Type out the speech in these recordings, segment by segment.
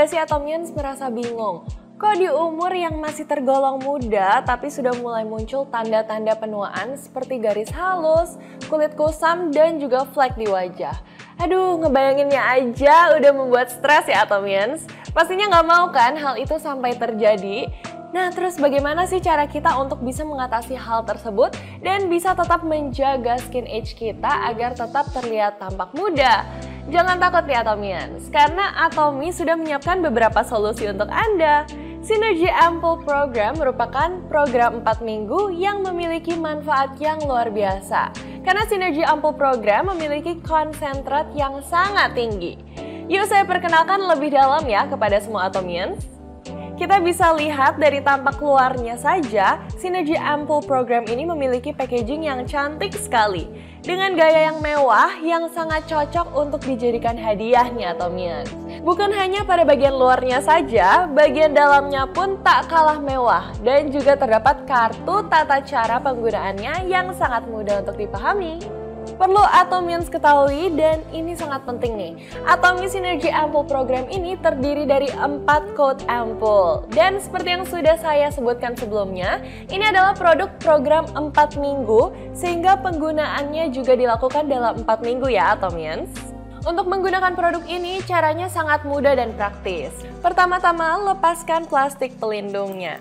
nggak sih Atomians merasa bingung? Kok di umur yang masih tergolong muda tapi sudah mulai muncul tanda-tanda penuaan seperti garis halus, kulit kusam, dan juga flek di wajah? Aduh, ngebayanginnya aja udah membuat stres ya Atomians. Pastinya nggak mau kan hal itu sampai terjadi? Nah, terus bagaimana sih cara kita untuk bisa mengatasi hal tersebut dan bisa tetap menjaga skin age kita agar tetap terlihat tampak muda? Jangan takut ya Atomians, karena Atomi sudah menyiapkan beberapa solusi untuk Anda. Synergy Ampoule Program merupakan program 4 minggu yang memiliki manfaat yang luar biasa. Karena Synergy Ampoule Program memiliki konsentrat yang sangat tinggi. Yuk saya perkenalkan lebih dalam ya kepada semua Atomians. Kita bisa lihat dari tampak luarnya saja, Synergy Ampoule Program ini memiliki packaging yang cantik sekali. Dengan gaya yang mewah yang sangat cocok untuk dijadikan hadiah nih Atomians. Bukan hanya pada bagian luarnya saja, bagian dalamnya pun tak kalah mewah. Dan juga terdapat kartu tata cara penggunaannya yang sangat mudah untuk dipahami. Perlu Atomians ketahui dan ini sangat penting nih. Atomi Synergy Ampoule Program ini terdiri dari 4 coat ampoule. Dan seperti yang sudah saya sebutkan sebelumnya, ini adalah produk program 4 minggu sehingga penggunaannya juga dilakukan dalam 4 minggu ya Atomians. Untuk menggunakan produk ini caranya sangat mudah dan praktis. Pertama-tama lepaskan plastik pelindungnya.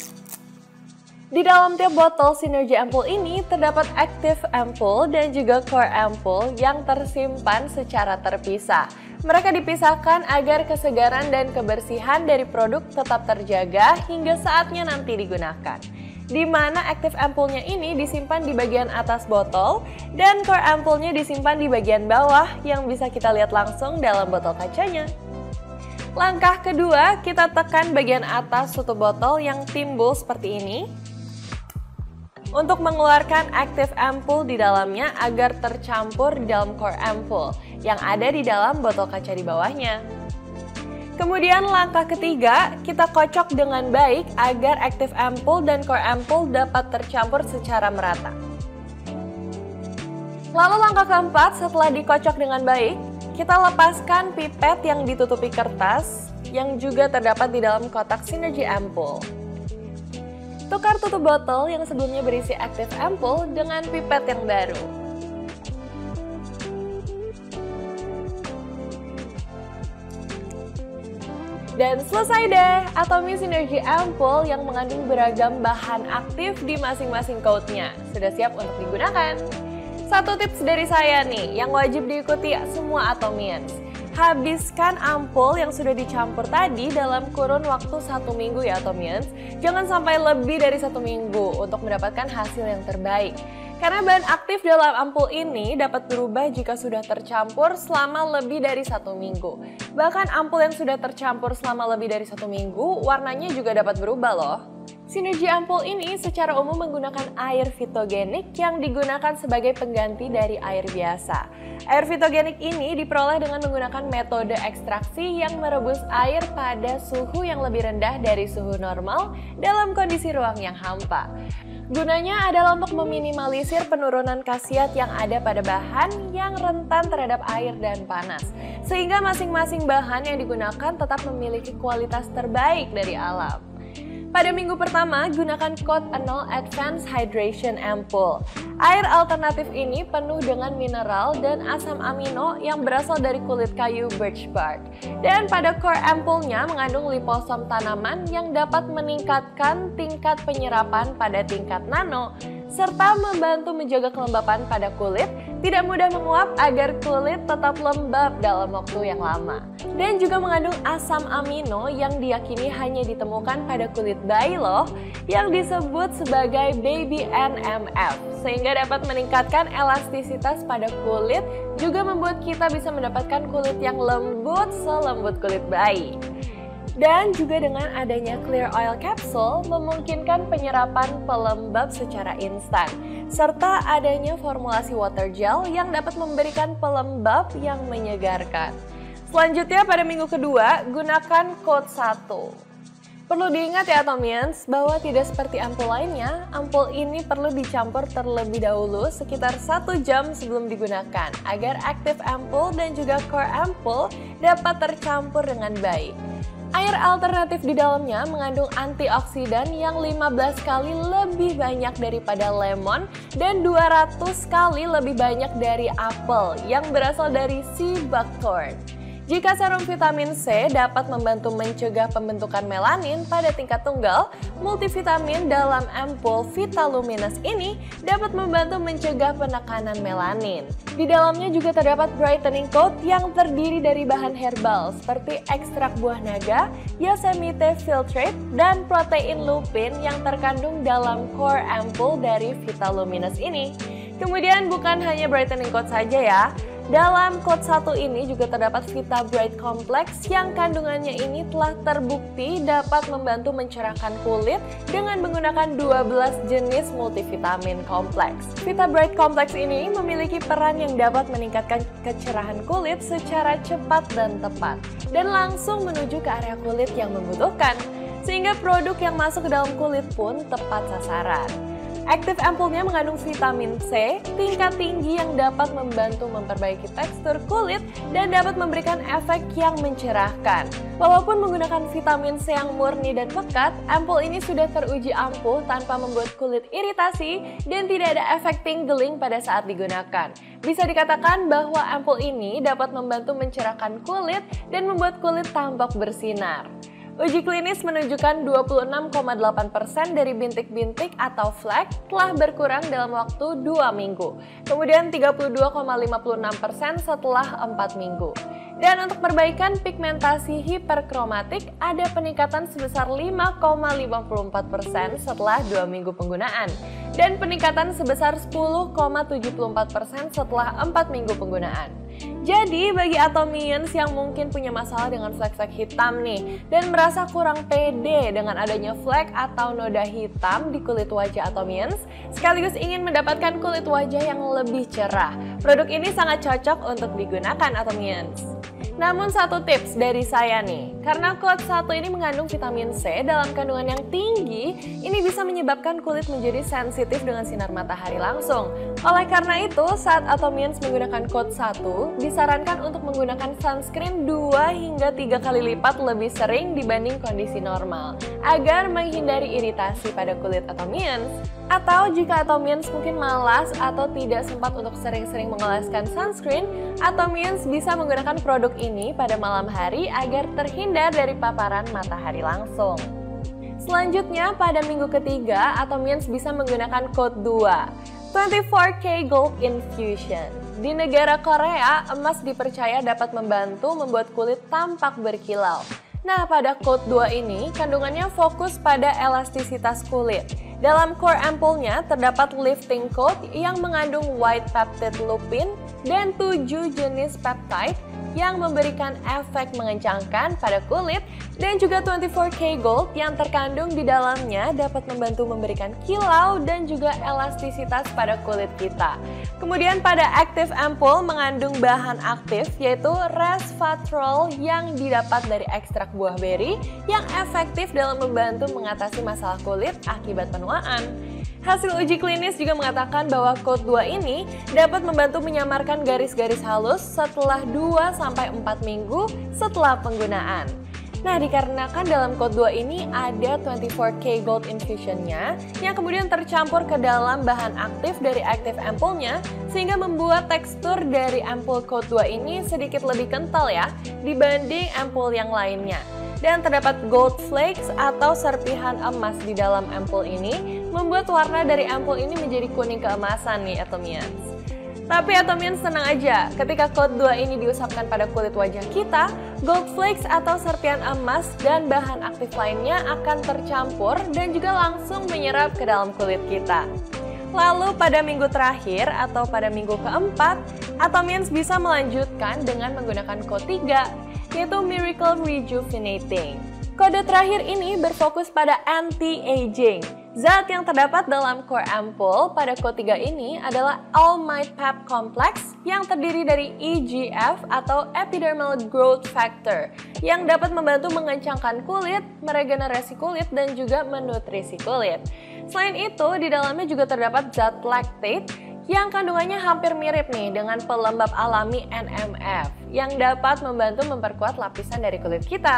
Di dalam tiap botol Synergy Ampoule ini terdapat Active Ampoule dan juga Core Ampoule yang tersimpan secara terpisah. Mereka dipisahkan agar kesegaran dan kebersihan dari produk tetap terjaga hingga saatnya nanti digunakan. Di mana Active Ampoule-nya ini disimpan di bagian atas botol dan Core Ampoule-nya disimpan di bagian bawah yang bisa kita lihat langsung dalam botol kacanya. Langkah kedua, kita tekan bagian atas tutup botol yang timbul seperti ini untuk mengeluarkan Active Ampoule di dalamnya agar tercampur di dalam Core Ampoule yang ada di dalam botol kaca di bawahnya. Kemudian langkah ketiga, kita kocok dengan baik agar Active Ampoule dan Core Ampoule dapat tercampur secara merata. Lalu langkah keempat, setelah dikocok dengan baik, kita lepaskan pipet yang ditutupi kertas yang juga terdapat di dalam kotak Synergy Ampoule. Tukar tutup botol yang sebelumnya berisi Active Ampoule dengan pipet yang baru. Dan selesai deh, Atomi Synergy Ampoule yang mengandung beragam bahan aktif di masing-masing coatnya. Sudah siap untuk digunakan. Satu tips dari saya nih, yang wajib diikuti semua Atomians. Habiskan ampul yang sudah dicampur tadi dalam kurun waktu 1 minggu ya Atomians. Jangan sampai lebih dari 1 minggu untuk mendapatkan hasil yang terbaik. Karena bahan aktif dalam ampul ini dapat berubah jika sudah tercampur selama lebih dari 1 minggu. Bahkan ampul yang sudah tercampur selama lebih dari 1 minggu, warnanya juga dapat berubah loh. Synergy Ampoule ini secara umum menggunakan air fitogenik yang digunakan sebagai pengganti dari air biasa. Air fitogenik ini diperoleh dengan menggunakan metode ekstraksi yang merebus air pada suhu yang lebih rendah dari suhu normal dalam kondisi ruang yang hampa. Gunanya adalah untuk meminimalisir penurunan khasiat yang ada pada bahan yang rentan terhadap air dan panas. Sehingga masing-masing bahan yang digunakan tetap memiliki kualitas terbaik dari alam. Pada minggu pertama, gunakan Coat Anol Advanced Hydration Ampoule. Air alternatif ini penuh dengan mineral dan asam amino yang berasal dari kulit kayu birch bark. Dan pada Core Ampoule-nya mengandung liposom tanaman yang dapat meningkatkan tingkat penyerapan pada tingkat nano, serta membantu menjaga kelembapan pada kulit, tidak mudah menguap agar kulit tetap lembab dalam waktu yang lama. Dan juga mengandung asam amino yang diyakini hanya ditemukan pada kulit bayi loh, yang disebut sebagai baby NMF, sehingga dapat meningkatkan elastisitas pada kulit, juga membuat kita bisa mendapatkan kulit yang lembut selembut kulit bayi. Dan juga dengan adanya Clear Oil Capsule memungkinkan penyerapan pelembab secara instan, serta adanya formulasi water gel yang dapat memberikan pelembab yang menyegarkan. Selanjutnya pada minggu kedua, gunakan Coat 1. Perlu diingat ya Atomians, bahwa tidak seperti ampul lainnya, ampul ini perlu dicampur terlebih dahulu sekitar 1 jam sebelum digunakan, agar Active Ampoule dan juga Core Ampoule dapat tercampur dengan baik. Air alternatif di dalamnya mengandung antioksidan yang 15 kali lebih banyak daripada lemon dan 200 kali lebih banyak dari apel yang berasal dari sea buckthorn. Jika serum vitamin C dapat membantu mencegah pembentukan melanin pada tingkat tunggal, multivitamin dalam ampul Vitaluminous ini dapat membantu mencegah penekanan melanin. Di dalamnya juga terdapat brightening coat yang terdiri dari bahan herbal seperti ekstrak buah naga, Yosemite filtrate, dan protein lupin yang terkandung dalam core ampul dari Vitaluminous ini. Kemudian bukan hanya brightening coat saja ya. Dalam coat 1 ini juga terdapat Vita Bright Complex yang kandungannya ini telah terbukti dapat membantu mencerahkan kulit dengan menggunakan 12 jenis multivitamin kompleks. Vita Bright Complex ini memiliki peran yang dapat meningkatkan kecerahan kulit secara cepat dan tepat dan langsung menuju ke area kulit yang membutuhkan, sehingga produk yang masuk ke dalam kulit pun tepat sasaran. Aktif ampulnya mengandung vitamin C tingkat tinggi yang dapat membantu memperbaiki tekstur kulit dan dapat memberikan efek yang mencerahkan. Walaupun menggunakan vitamin C yang murni dan pekat, ampul ini sudah teruji ampuh tanpa membuat kulit iritasi dan tidak ada efek tingling pada saat digunakan. Bisa dikatakan bahwa ampul ini dapat membantu mencerahkan kulit dan membuat kulit tampak bersinar. Uji klinis menunjukkan 26,8% dari bintik-bintik atau flek telah berkurang dalam waktu 2 minggu. Kemudian 32,56% setelah 4 minggu. Dan untuk perbaikan pigmentasi hiperkromatik ada peningkatan sebesar 5,54% setelah 2 minggu penggunaan. Dan peningkatan sebesar 10,74% setelah 4 minggu penggunaan. Jadi bagi Atomians yang mungkin punya masalah dengan flek-flek hitam nih dan merasa kurang pede dengan adanya flek atau noda hitam di kulit wajah Atomians, sekaligus ingin mendapatkan kulit wajah yang lebih cerah, produk ini sangat cocok untuk digunakan Atomians. Namun satu tips dari saya nih, karena coat 1 ini mengandung vitamin C dalam kandungan yang tinggi, ini bisa menyebabkan kulit menjadi sensitif dengan sinar matahari langsung. Oleh karena itu, saat Atomians menggunakan coat 1, disarankan untuk menggunakan sunscreen 2 hingga 3 kali lipat lebih sering dibanding kondisi normal, agar menghindari iritasi pada kulit Atomians. Atau jika Atomians mungkin malas atau tidak sempat untuk sering-sering mengoleskan sunscreen, Atomians bisa menggunakan produk ini pada malam hari agar terhindar dari paparan matahari langsung. Selanjutnya, pada minggu ketiga, Atomians bisa menggunakan coat 2, 24K Gold Infusion. Di negara Korea, emas dipercaya dapat membantu membuat kulit tampak berkilau. Nah, pada coat 2 ini, kandungannya fokus pada elastisitas kulit. Dalam core ampulnya terdapat lifting coat yang mengandung white peptide lupin dan 7 jenis peptide yang memberikan efek mengencangkan pada kulit, dan juga 24K Gold yang terkandung di dalamnya dapat membantu memberikan kilau dan juga elastisitas pada kulit kita. Kemudian pada aktif ampul mengandung bahan aktif yaitu resveratrol yang didapat dari ekstrak buah beri yang efektif dalam membantu mengatasi masalah kulit akibat penuaan. Hasil uji klinis juga mengatakan bahwa coat 2 ini dapat membantu menyamarkan garis-garis halus setelah 2-4 minggu setelah penggunaan. Nah, dikarenakan dalam coat 2 ini ada 24K Gold Infusion-nya yang kemudian tercampur ke dalam bahan aktif dari aktif ampulnya, sehingga membuat tekstur dari ampul coat 2 ini sedikit lebih kental ya dibanding ampul yang lainnya. Dan terdapat gold flakes atau serpihan emas di dalam ampul ini, membuat warna dari ampul ini menjadi kuning keemasan nih Atomians. Tapi Atomians tenang aja, ketika coat 2 ini diusapkan pada kulit wajah kita, gold flakes atau serpihan emas dan bahan aktif lainnya akan tercampur dan juga langsung menyerap ke dalam kulit kita. Lalu pada minggu terakhir atau pada minggu keempat, Atomians bisa melanjutkan dengan menggunakan coat 3, yaitu Miracle Rejuvenating. Kode terakhir ini berfokus pada anti-aging. Zat yang terdapat dalam core ampul pada coat 3 ini adalah All Might Pep Complex yang terdiri dari EGF atau Epidermal Growth Factor yang dapat membantu mengencangkan kulit, meregenerasi kulit, dan juga menutrisi kulit. Selain itu, di dalamnya juga terdapat zat lactate yang kandungannya hampir mirip nih dengan pelembab alami NMF yang dapat membantu memperkuat lapisan dari kulit kita.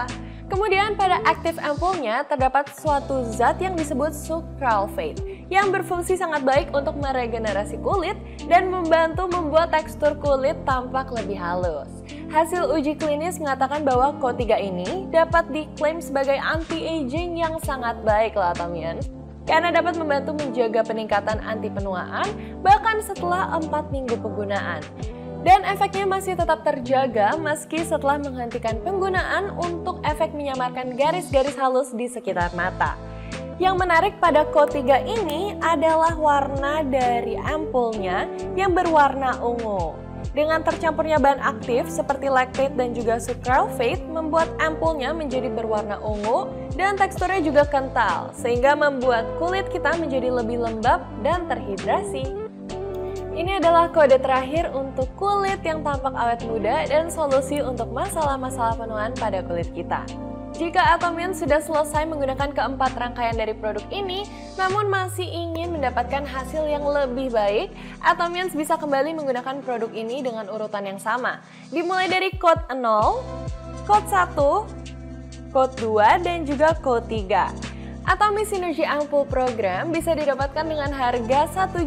Kemudian pada aktif ampulnya terdapat suatu zat yang disebut sucralfate yang berfungsi sangat baik untuk meregenerasi kulit dan membantu membuat tekstur kulit tampak lebih halus. Hasil uji klinis mengatakan bahwa Q3 ini dapat diklaim sebagai anti-aging yang sangat baik loh Atomians, karena dapat membantu menjaga peningkatan anti penuaan bahkan setelah 4 minggu penggunaan. Dan efeknya masih tetap terjaga meski setelah menghentikan penggunaan untuk efek menyamarkan garis-garis halus di sekitar mata. Yang menarik pada Q3 ini adalah warna dari ampulnya yang berwarna ungu. Dengan tercampurnya bahan aktif seperti lactate dan juga sucralfate membuat ampulnya menjadi berwarna ungu dan teksturnya juga kental sehingga membuat kulit kita menjadi lebih lembab dan terhidrasi. Ini adalah kode terakhir untuk kulit yang tampak awet muda dan solusi untuk masalah-masalah penuaan pada kulit kita. Jika Atomians sudah selesai menggunakan keempat rangkaian dari produk ini, namun masih ingin mendapatkan hasil yang lebih baik, Atomians bisa kembali menggunakan produk ini dengan urutan yang sama. Dimulai dari code 0, code 1, code 2, dan juga code 3. Atomy Synergy Ampoule Program bisa didapatkan dengan harga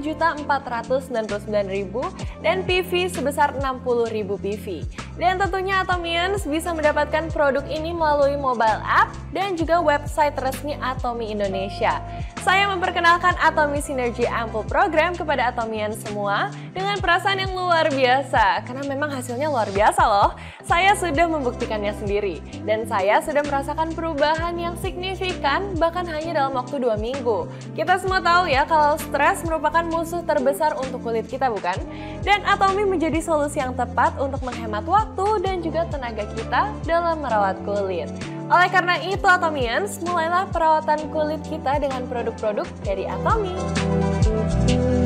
Rp1.499.000 dan PV sebesar 60.000 PV. Dan tentunya Atomians bisa mendapatkan produk ini melalui mobile app dan juga website resmi Atomy Indonesia. Saya memperkenalkan Atomy Synergy Ampoule Program kepada Atomians semua dengan perasaan yang luar biasa, karena memang hasilnya luar biasa loh. Saya sudah membuktikannya sendiri, dan saya sudah merasakan perubahan yang signifikan bahkan hanya dalam waktu 2 minggu. Kita semua tahu ya kalau stres merupakan musuh terbesar untuk kulit kita, bukan? Dan Atomy menjadi solusi yang tepat untuk menghemat waktu dan juga tenaga kita dalam merawat kulit. Oleh karena itu Atomians, mulailah perawatan kulit kita dengan produk-produk dari Atomy.